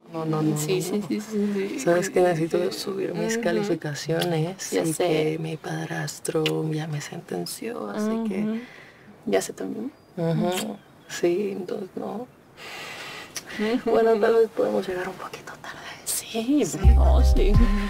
No, no, no, Sí, no, sí, no. sí, sí, sí. Sabes que necesito subir mis calificaciones Ya y sé. que mi padrastro ya me sentenció, así que... ¿Ya se terminó? Sí, entonces no. Bueno, tal vez podemos llegar un poquito tarde. Sí, no, sí.